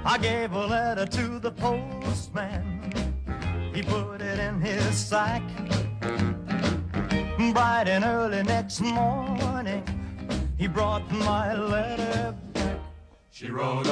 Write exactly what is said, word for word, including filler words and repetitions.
I gave a letter to the postman. He put it in his sack. Bright and early next morning, he brought my letter back. She wrote